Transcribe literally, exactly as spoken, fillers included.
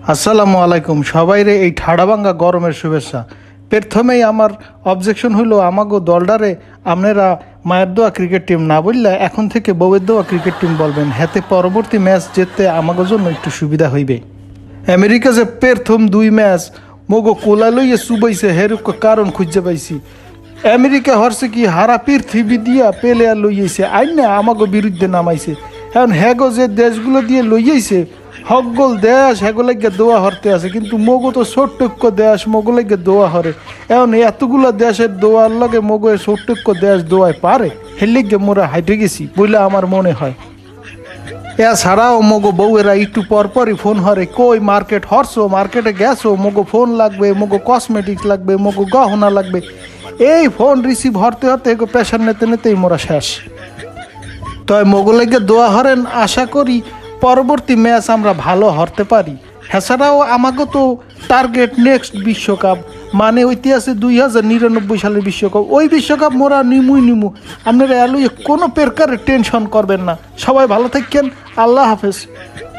আসসালামু আলাইকুম সবাইরে এই ঠাড়াভাঙ্গা গরমের শুভেচ্ছা। প্রথমেই আমার অবজেকশন হইলো আমাগো দলডারে আপনারা মায়ের দোয়া ক্রিকেট টিম না বললে এখন থেকে বউয়ের দোয়া ক্রিকেট টিম বলবেন, হাতে পরবর্তী ম্যাচ জিততে আমাগো জন্য একটু সুবিধা হইবে। আমেরিকা যে প্রথম দুই ম্যাচ মগো কোলা লইয়ে চুবাইছে হেরুক কারণ খুঁজে পাইছি। আমেরিকা হরছে কি হারা পৃথিবী দিয়া প্লেয়ার লইয়েছে আইন না আমাগো বিরুদ্ধে নামাইছে। এখন হ্যাগো যে দেশগুলো দিয়ে লইয়েছে হকগোল দেশ হেগোলাইকে দোয়া হরতে আছে, কিন্তু মগো তো ছোট্টক্য দেশ মগোলাইকে দোয়া হরে। এখন এতগুলো দেশের দোয়ার লগে মগো ছোট্টক্য দেশ দোয়ায় পারে হেলিগে মোরা হাইটে গেছি বলে আমার মনে হয়। এছাড়াও মগো বউয়েরা একটু পরপরই ফোন হরে, কই মার্কেট হরছো, মার্কেটে গেছো, মগো ফোন লাগবে, মগো কসমেটিক্স লাগবে, মগো গহনা লাগবে। এই ফোন রিসিভ হরতে হরতে এগো প্রেশার নিতে নিতেই মোরা শেষ। তাই মোগলাইকে দোয়া হরেন, আশা করি পরবর্তী ম্যাচ আমরা ভালো হরতে পারি। এছাড়াও আমাকে তো টার্গেট নেক্সট বিশ্বকাপ, মানে ঐতিহাসে দুই হাজার নিরানব্বই সালের বিশ্বকাপ। ওই বিশ্বকাপ মোরা নিমুই নিমু, আপনারা এলুয়ে কোনো প্রকারের টেনশন করবেন না। সবাই ভালো থাকেন, আল্লাহ হাফেজ।